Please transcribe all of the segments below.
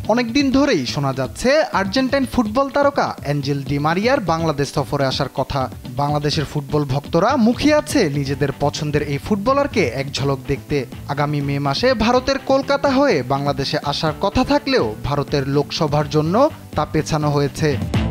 অনেকদিন ধরেই শোনা যাচ্ছে আর্জেন্টাইন ফুটবল তারকা অ্যাঞ্জেল ডি মারিয়ার বাংলাদেশ সফরে আসার কথা। বাংলাদেশের ফুটবল ভক্তরা মুখিয়ে আছে নিজেদের পছন্দের এই ফুটবলারকে এক ঝলক দেখতে। আগামী মে মাসে ভারতের কলকাতা হয়ে বাংলাদেশে আসার কথা থাকলেও ভারতের লোকসভার জন্য তা পেছানো হয়েছে।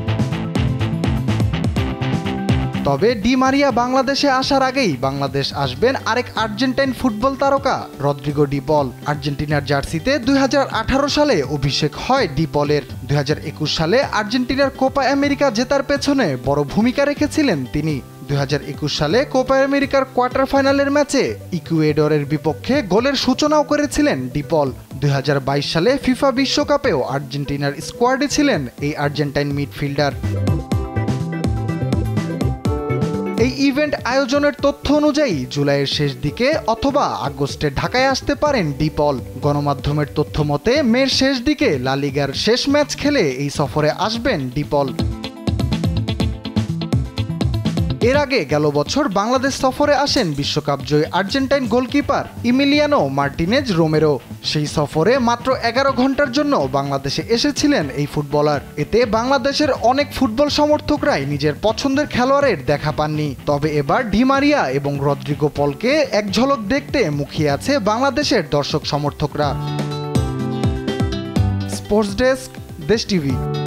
তবে ডি মারিয়া বাংলাদেশে আসার আগেই বাংলাদেশ আসবেন আরেক আর্জেন্টাইন ফুটবল তারকা রদ্রিগো ডি পল। আর্জেন্টিনার জার্সিতে ২০১৮ সালে অভিষেক হয় ডি পলের। ২০২১ সালে আর্জেন্টিনার কোপা আমেরিকা জেতার পেছনে বড় ভূমিকা রেখেছিলেন তিনি। ২০২১ সালে কোপা আমেরিকার কোয়ার্টার ফাইনালের ম্যাচে ইকুয়েডরের বিপক্ষে গোলের সূচনাও করেছিলেন ডি পল। ২০২২ সালে ফিফা বিশ্বকাপেও আর্জেন্টিনার স্কোয়াডে ছিলেন এই আর্জেন্টাইন মিডফিল্ডার। এই ইভেন্ট আয়োজনের তথ্য অনুযায়ী জুলাইয়ের শেষ দিকে অথবা আগস্টে ঢাকায় আসতে পারেন ডি পল। গণমাধ্যমের তথ্য মতে মের শেষ দিকে লা লিগার শেষ ম্যাচ খেলে এই সফরে আসবেন ডি পল। এর আগে গেল বছর বাংলাদেশ সফরে আসেন বিশ্বকাপ জয়ী Argentine goalkeeper Emiliano Martinez Romero. সেই সফরে মাত্র ১১ ঘন্টার জন্য বাংলাদেশে এসেছিলেন এই ফুটবলার। এতে বাংলাদেশের অনেক ফুটবল সমর্থকরাই নিজের পছন্দের খেলোয়াড়ের দেখা পাননি। তবে এবার ডি মারিয়া এবং রদ্রিগো পলকে এক ঝলক দেখতে মুখিয়ে আছে বাংলাদেশের দর্শক সমর্থকরা। Sports desk, Desh TV.